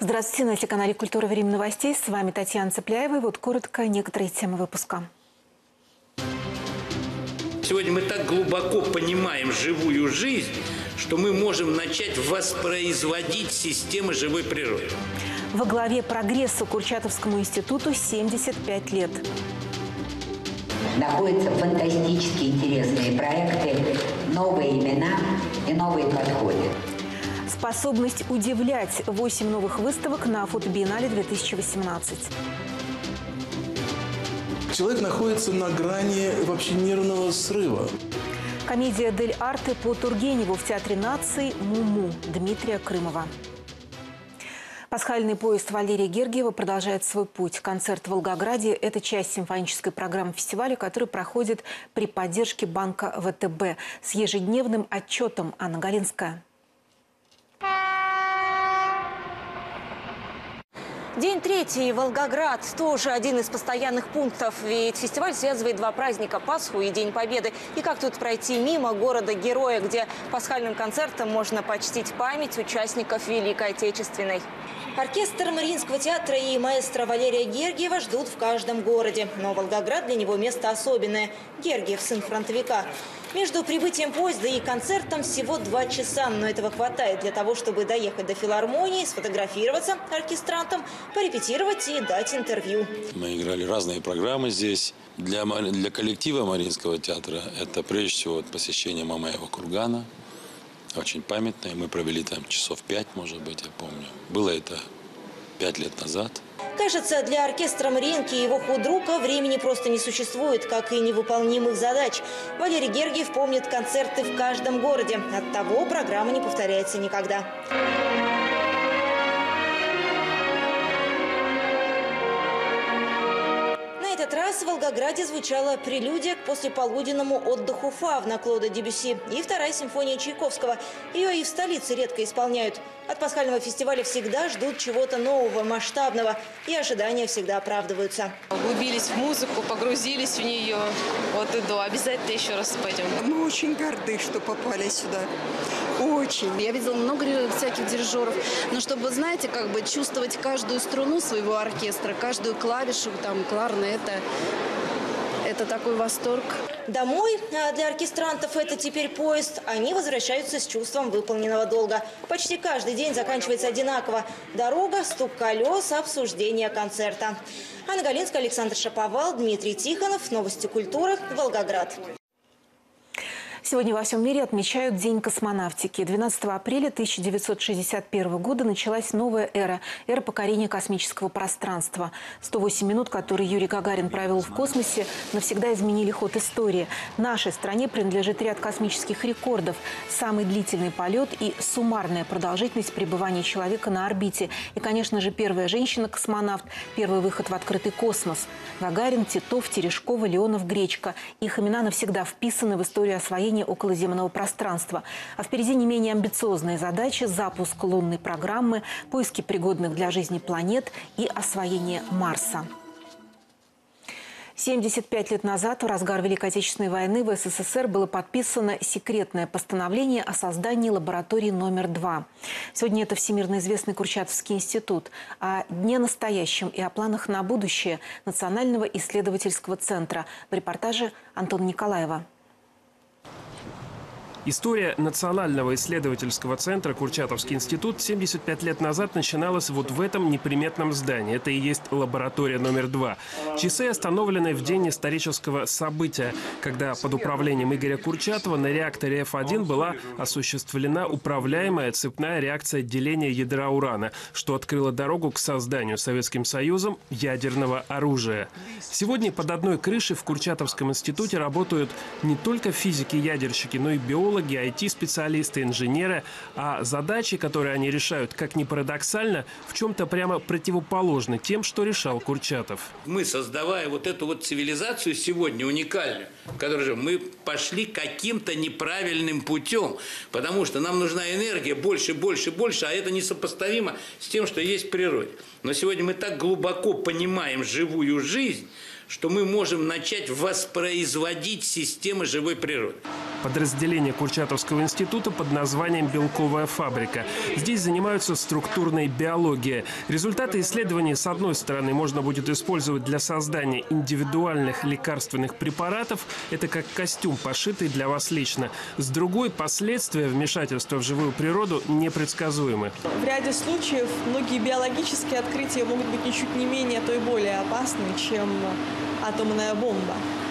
Здравствуйте, на телеканале «Культура. Время новостей». С вами Татьяна Цепляева. И вот коротко некоторые темы выпуска. Сегодня мы так глубоко понимаем живую жизнь, что мы можем начать воспроизводить системы живой природы. Во главе прогресса Курчатовскому институту 75 лет. Находятся фантастически интересные проекты, новые имена и новые подходы. Способность удивлять. 8 новых выставок на фотобиеннале 2018. Человек находится на грани вообще нервного срыва. Комедия «Дель Арте» по Тургеневу в Театре нации «Муму» Дмитрия Крымова. Пасхальный поезд Валерия Гергиева продолжает свой путь. Концерт в Волгограде – это часть симфонической программы фестиваля, который проходит при поддержке банка ВТБ. С ежедневным отчетом Анна Галинская. День третий. Волгоград тоже один из постоянных пунктов. Ведь фестиваль связывает два праздника – Пасху и День Победы. И как тут пройти мимо города-героя, где пасхальным концертом можно почтить память участников Великой Отечественной. Оркестр Мариинского театра и маэстро Валерия Гергиева ждут в каждом городе. Но Волгоград для него место особенное. Гергиев – сын фронтовика. Между прибытием поезда и концертом всего 2 часа, но этого хватает для того, чтобы доехать до филармонии, сфотографироваться оркестрантом, порепетировать и дать интервью. Мы играли разные программы здесь. Для коллектива Мариинского театра это прежде всего посещение Мамаева кургана. Очень памятное. Мы провели там часов 5, может быть, я помню. Было это 5 лет назад. Кажется, для оркестра Мариинки и его худрука времени просто не существует, как и невыполнимых задач. Валерий Гергиев помнит концерты в каждом городе. Оттого программа не повторяется никогда. На этот раз в Волгограде звучала прелюдия к послеполуденному отдыху Фавна Клода Дебюсси и вторая симфония Чайковского. Ее и в столице редко исполняют. От пасхального фестиваля всегда ждут чего-то нового, масштабного, и ожидания всегда оправдываются. Углубились в музыку, погрузились в нее. Вот и до. Обязательно еще раз пойдем. Мы очень горды, что попали сюда. Очень. Я видела много всяких дирижеров, но чтобы, знаете, как бы чувствовать каждую струну своего оркестра, каждую клавишу, там, кларнета. Это такой восторг. Домой, а для оркестрантов это теперь поезд, они возвращаются с чувством выполненного долга. Почти каждый день заканчивается одинаково. Дорога, стук колес, обсуждение концерта. Анна Галинская, Александр Шаповал, Дмитрий Тихонов. Новости культуры. Волгоград. Сегодня во всем мире отмечают День космонавтики. 12 апреля 1961 года началась новая эра – эра покорения космического пространства. 108 минут, которые Юрий Гагарин провел в космосе, навсегда изменили ход истории. Нашей стране принадлежит ряд космических рекордов. Самый длительный полет и суммарная продолжительность пребывания человека на орбите. И, конечно же, первая женщина-космонавт, первый выход в открытый космос. Гагарин, Титов, Терешкова, Леонов, Гречка. Их имена навсегда вписаны в историю освоения околоземного пространства. А впереди не менее амбициозные задачи – запуск лунной программы, поиски пригодных для жизни планет и освоение Марса. 75 лет назад, в разгар Великой Отечественной войны, в СССР было подписано секретное постановление о создании лаборатории номер 2. Сегодня это всемирно известный Курчатовский институт. О дне настоящем и о планах на будущее Национального исследовательского центра. В репортаже Антона Николаева. История Национального исследовательского центра «Курчатовский институт» 75 лет назад начиналась вот в этом неприметном здании. Это и есть лаборатория номер 2. Часы остановлены в день исторического события, когда под управлением Игоря Курчатова на реакторе F1 была осуществлена управляемая цепная реакция деления ядра урана, что открыло дорогу к созданию Советским Союзом ядерного оружия. Сегодня под одной крышей в Курчатовском институте работают не только физики-ядерщики, но и биологи, IT-специалисты, инженеры, а задачи, которые они решают, как ни парадоксально, в чем-то прямо противоположны тем, что решал Курчатов. Мы, создавая вот эту вот цивилизацию сегодня уникальную, в которой мы пошли каким-то неправильным путем, потому что нам нужна энергия больше, больше, больше, а это несопоставимо с тем, что есть в природе. Но сегодня мы так глубоко понимаем живую жизнь, что мы можем начать воспроизводить системы живой природы. подразделение Курчатовского института под названием «Белковая фабрика». Здесь занимаются структурной биологией. Результаты исследований, с одной стороны, можно будет использовать для создания индивидуальных лекарственных препаратов. Это как костюм, пошитый для вас лично. С другой, последствия вмешательства в живую природу непредсказуемы. В ряде случаев многие биологические открытия могут быть ничуть не менее, а то и более опасны, чем атомная бомба,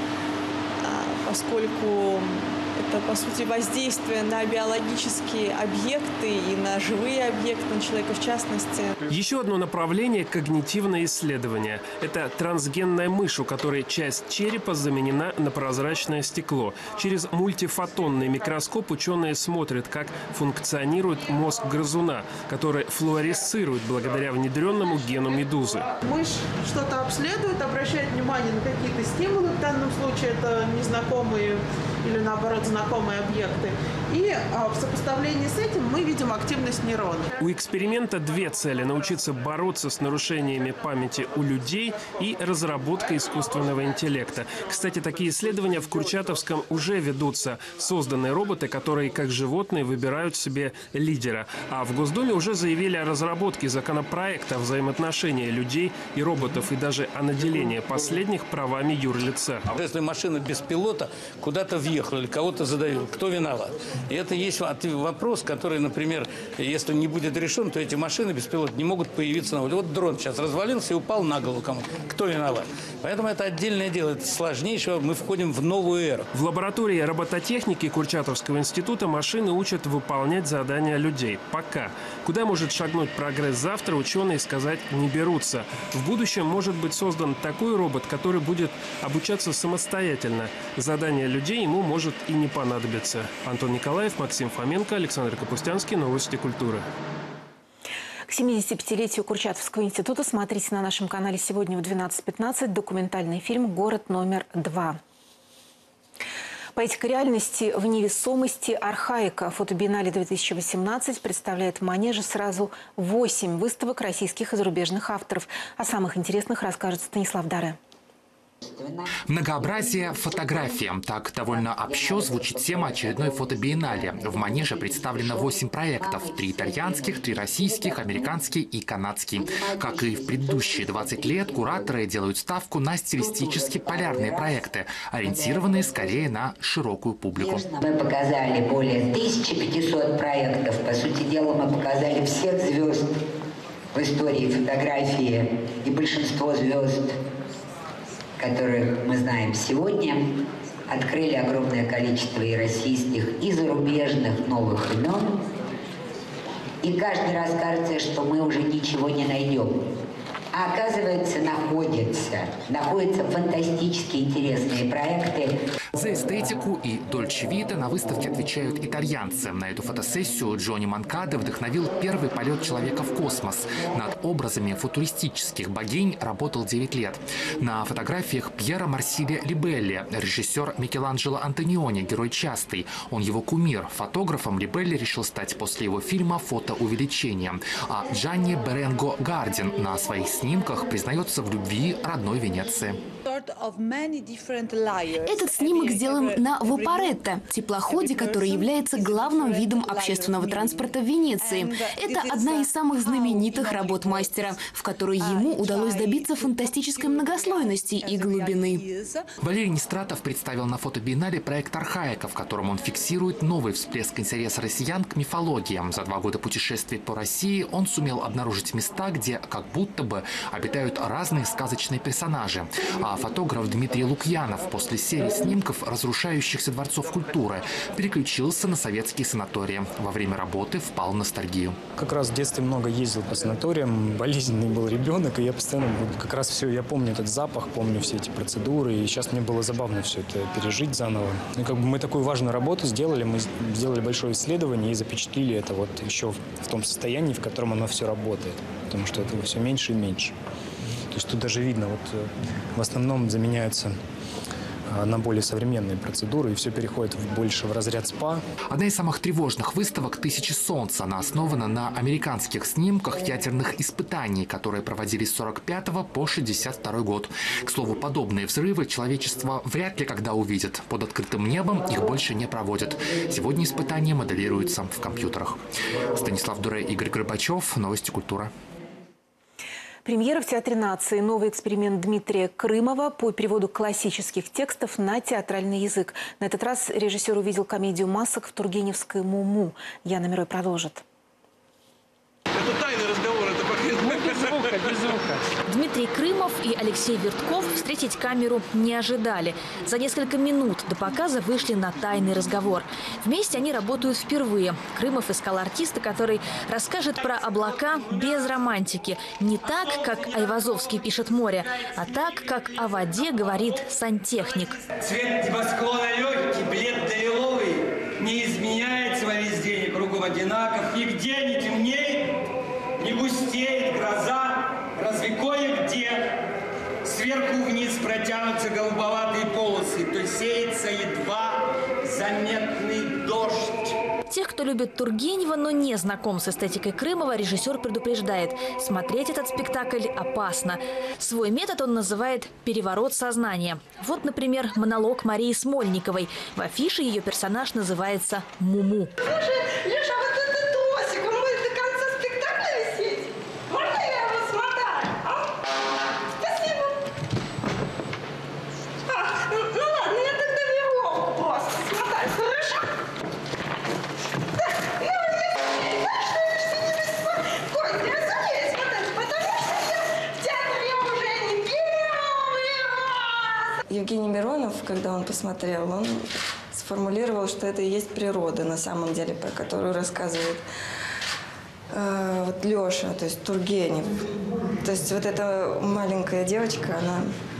поскольку это, по сути, воздействие на биологические объекты и на живые объекты, на человека в частности. Еще одно направление – когнитивное исследование. Это трансгенная мышь, у которой часть черепа заменена на прозрачное стекло. Через мультифотонный микроскоп ученые смотрят, как функционирует мозг грызуна, который флуоресцирует благодаря внедренному гену медузы. Мышь что-то обследует, обращает внимание на какие-то стимулы, в данном случае это незнакомые или, наоборот, знакомые объекты. И в сопоставлении с этим мы видим активность нейронов. У эксперимента две цели – научиться бороться с нарушениями памяти у людей и разработка искусственного интеллекта. Кстати, такие исследования в Курчатовском уже ведутся. Созданы роботы, которые, как животные, выбирают себе лидера. А в Госдуме уже заявили о разработке законопроекта о взаимоотношении людей и роботов, и даже о наделении последних правами юрлица. Если машина без пилота куда-то въехала или кого-то задавила, кто виноват? И это есть вопрос, который, например, если не будет решен, то эти машины беспилотные не могут появиться на улице. Вот дрон сейчас развалился и упал на голову кому-то. Кто виноват? Поэтому это отдельное дело. Это сложнейшее. Мы входим в новую эру. В лаборатории робототехники Курчатовского института машины учат выполнять задания людей. Пока. Куда может шагнуть прогресс завтра, ученые сказать не берутся. В будущем может быть создан такой робот, который будет обучаться самостоятельно. Задание людей ему может и не понадобиться. Антон Николаев, Максим Фоменко, Александр Капустянский. Новости культуры. К 75-летию Курчатовского института смотрите на нашем канале сегодня в 12:15 документальный фильм «Город номер 2». Поэтика реальности в невесомости архаика. Фотобиеннале 2018 представляет в Манеже сразу 8 выставок российских и зарубежных авторов. О самых интересных расскажет Станислав Даре. Многообразие фотографии. Так довольно общо звучит тема очередной фотобиеннале. В Манеже представлено 8 проектов. 3 итальянских, 3 российских, американский и канадский. Как и в предыдущие 20 лет, кураторы делают ставку на стилистически полярные проекты, ориентированные скорее на широкую публику. Мы показали более 1500 проектов. По сути дела, мы показали всех звезд в истории фотографии. И большинство звезд, которых мы знаем сегодня, открыли огромное количество и российских, и зарубежных новых имен. И каждый раз кажется, что мы уже ничего не найдем. А оказывается, находятся фантастически интересные проекты. За эстетику и Дольче Вита на выставке отвечают итальянцы. На эту фотосессию Джонни Манкадо вдохновил первый полет человека в космос. Над образами футуристических богинь работал 9 лет. На фотографиях Пьера Марсиле Либелли, режиссер Микеланджело Антониони, герой частый. Он его кумир. Фотографом Либелли решил стать после его фильма «Фотоувеличение». А Джанни Беренго Гардин на своих снимках признается в любви родной Венеции. Этот снимок сделан на Вапоретто, теплоходе, который является главным видом общественного транспорта в Венеции. Это одна из самых знаменитых работ мастера, в которой ему удалось добиться фантастической многослойности и глубины. Валерий Нестратов представил на фотобиеннале проект «Архаика», в котором он фиксирует новый всплеск интереса россиян к мифологии. За 2 года путешествий по России он сумел обнаружить места, где как будто бы обитают разные сказочные персонажи. А фотограф Дмитрий Лукьянов после серии снимков разрушающихся дворцов культуры переключился на советские санатории. Во время работы впал в ностальгию. Как раз в детстве много ездил по санаториям, болезненный был ребенок, и я постоянно, как раз все, я помню этот запах, помню все эти процедуры, и сейчас мне было забавно все это пережить заново. И как бы мы такую важную работу сделали, мы сделали большое исследование и запечатлили это вот еще в том состоянии, в котором оно все работает, потому что этого все меньше и меньше. То есть тут даже видно, вот в основном заменяются на более современные процедуры, и все переходит больше в разряд СПА. Одна из самых тревожных выставок «Тысячи солнц». Она основана на американских снимках ядерных испытаний, которые проводились с 1945 по 1962 год. К слову, подобные взрывы человечество вряд ли когда увидит. Под открытым небом их больше не проводят. Сегодня испытания моделируются в компьютерах. Станислав Дуре, Игорь Горбачев. Новости культуры. Премьера в Театре нации. Новый эксперимент Дмитрия Крымова по переводу классических текстов на театральный язык. На этот раз режиссер увидел комедию масок в тургеневской «Муму». Яна Мирой продолжит. Это тайный разговор, это без звука, без звука. Дмитрий Крымов и Алексей Вертков встретить камеру не ожидали. За несколько минут до показа вышли на тайный разговор. Вместе они работают впервые. Крымов искал артиста, который расскажет про облака без романтики. Не так, как Айвазовский пишет «Море», а так, как о воде говорит сантехник. Цвет небосклона легкий, бледно-лиловый, не изменяется во весь день, кругом одинаков. Нигде не темнеет, не густеет гроза, разве кое-где сверху вниз протянутся голубоватые полосы, то сеется едва заметный дождь. Тех, кто любит Тургенева, но не знаком с эстетикой Крымова, режиссер предупреждает: смотреть этот спектакль опасно. Свой метод он называет «переворот сознания». Вот, например, монолог Марии Смольниковой. В афише ее персонаж называется Муму. Слушай, Леша, а вот этот тросик, он будет до конца спектакля висеть? Можно я его смотаю? А? Спасибо. Ну ладно, я тогда веревку просто смотаю, хорошо? Евгений Миронов, когда он посмотрел, он сформулировал, что это и есть природа на самом деле, про которую рассказывает вот Леша, то есть Тургенев. То есть вот эта маленькая девочка, она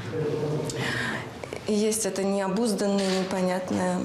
и есть это необузданное, непонятное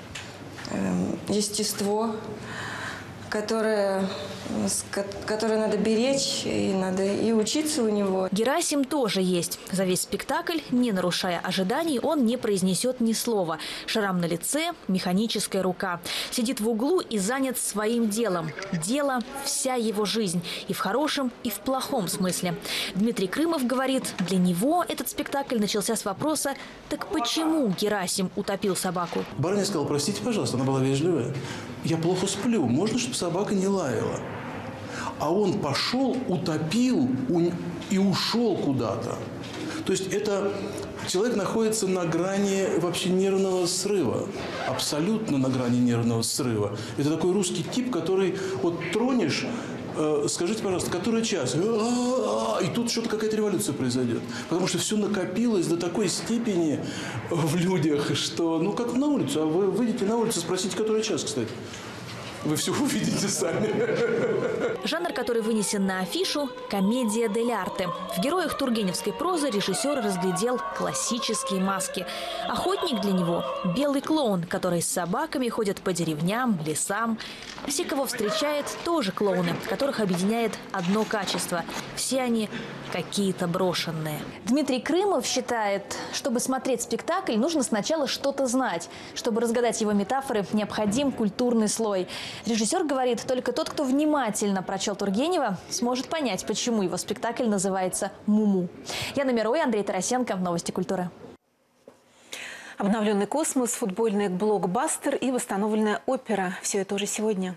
естество, которое надо беречь, и надо и учиться у него. Герасим тоже есть. За весь спектакль, не нарушая ожиданий, он не произнесет ни слова. Шрам на лице, механическая рука. Сидит в углу и занят своим делом. Дело – вся его жизнь. И в хорошем, и в плохом смысле. Дмитрий Крымов говорит, для него этот спектакль начался с вопроса: так почему Герасим утопил собаку? Барыня сказала: простите, пожалуйста, она была вежливая. Я плохо сплю, можно, чтобы собака не лаяла? А он пошел, утопил и ушел куда-то. То есть это человек находится на грани вообще нервного срыва. Абсолютно на грани нервного срыва. Это такой русский тип, который вот тронешь, скажите, пожалуйста, который час? И тут что-то какая-то революция произойдет. Потому что все накопилось до такой степени в людях, что, ну, как на улицу. А вы выйдете на улицу, спросите, который час, кстати. Вы все увидите сами. Жанр, который вынесен на афишу – комедия дель арте. В героях тургеневской прозы режиссер разглядел классические маски. Охотник для него – белый клоун, который с собаками ходит по деревням, лесам. Все, кого встречает, тоже клоуны, которых объединяет одно качество – все они какие-то брошенные. Дмитрий Крымов считает, чтобы смотреть спектакль, нужно сначала что-то знать. Чтобы разгадать его метафоры, необходим культурный слой. Режиссер говорит, только тот, кто внимательно прочел Тургенева, сможет понять, почему его спектакль называется «Муму». Яна Мирой, Андрей Тарасенко. Новости культуры. Обновленный космос, футбольный блокбастер и восстановленная опера. Все это уже сегодня.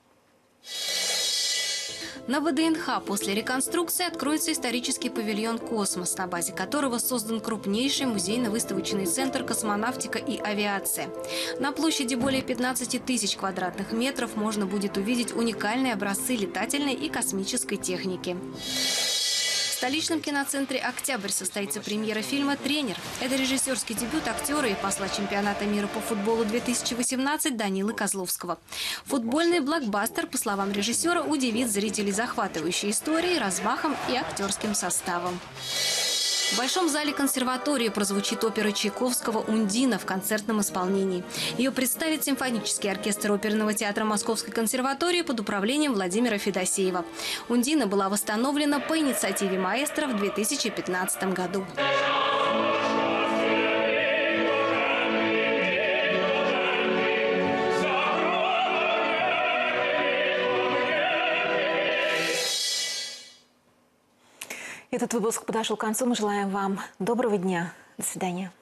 На ВДНХ после реконструкции откроется исторический павильон «Космос», на базе которого создан крупнейший музейно-выставочный центр «Космонавтика и авиация». На площади более 15 тысяч квадратных метров можно будет увидеть уникальные образцы летательной и космической техники. В столичном киноцентре «Октябрь» состоится премьера фильма «Тренер». Это режиссерский дебют актера и посла чемпионата мира по футболу 2018 Данилы Козловского. Футбольный блокбастер, по словам режиссера, удивит зрителей захватывающей историей, размахом и актерским составом. В Большом зале консерватории прозвучит опера Чайковского «Ундина» в концертном исполнении. Ее представит симфонический оркестр оперного театра Московской консерватории под управлением Владимира Федосеева. «Ундина» была восстановлена по инициативе маэстро в 2015 году. Этот выпуск подошел к концу. Мы желаем вам доброго дня. До свидания.